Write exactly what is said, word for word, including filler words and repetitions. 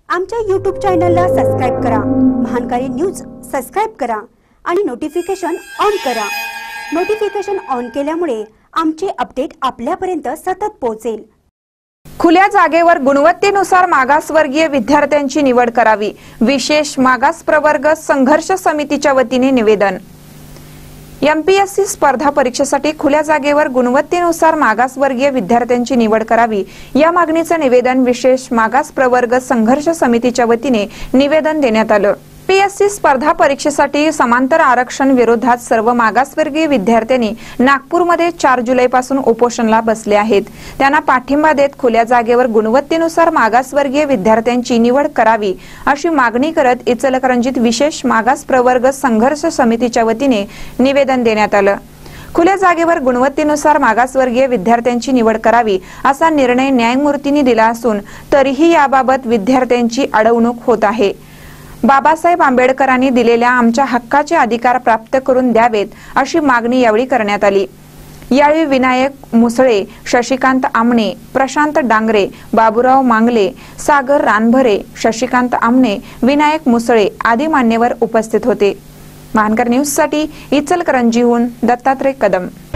आमच्या यूट्यूब चॅनलला सबस्क्राइब करा, महानकारी न्यूज सबस्क्राइब करा आणि नोटिफिकेशन ऑन करा। नोटिफिकेशन ऑन केल्यामुळे आमचे अपडेट आपल्यापर्यंत सतत पोहोचेल। खुल्या जागेवर गुणवत्तेनुसार मागासवर्गीय विद्यार्थ्यांची निवड करावी, विशेष मागास प्रवर्ग संघर्ष समितीच्या वतीने निवेदन। एमपीएससी स्पर्धा परीक्षेसाठी खुल्या जागेवर गुणवत्तेनुसार मागासवर्गीय विद्यार्थ्यांची निवड करावी या मागणीचे निवेदन विशेष मागास प्रवर्ग संघर्ष समितीच्या वतीने निवेदन देण्यात आलं। एमपीएससी स्पर्धा परीक्षेसाठी समांतर आरक्षण विरोधात सर्व मागासवर्गीय विद्यार्थ्यांनी नागपूरमध्ये चार जुलै पासून उपोषणाला बसले आहेत। त्यांना पाठिंबा देत खुल्या जागेवर गुणवत्तेनुसार मागासवर्गीय विद्यार्थ्यांची निवड करावी अशी मागणी करत इचलकरंजीत विशेष मागास प्रवर्ग संघर्ष समितीच्या वतीने निवेदन देण्यात आलं। खुल्या जागेवर गुणवत्तेनुसार मागासवर्गीय विद्यार्थ्यांची निवड करावी असा निर्णय न्यायमूर्तींनी दिला असून तरीही याबाबत विद्यार्थ्यांची अडवणूक होत आहे। बाबासाहेब आंबेडकरांनी दिलेल्या आमच्या हक्काचे अधिकार प्राप्त करून द्यावेत अशी मागणी यावेळी करण्यात आली। यावेळी विनायक मुसळे, शशिकांत आमणे, प्रशांत डांगरे, बाबूराव मांगले, सागर रानभरे, शशिकांत आमणे, विनायक मुसळे आदी मान्यवर उपस्थित होते। महानकर न्यूज साठी इचलकरंजीहून दत्तात्रय कदम।